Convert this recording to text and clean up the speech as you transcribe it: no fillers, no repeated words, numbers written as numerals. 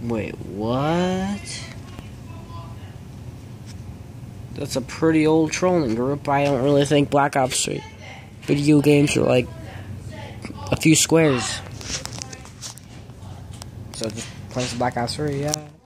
Wait, what? That's a pretty old trolling group. I don't really think Black Ops 3 video games are like a few squares. So just playing some Black Ops 3, yeah.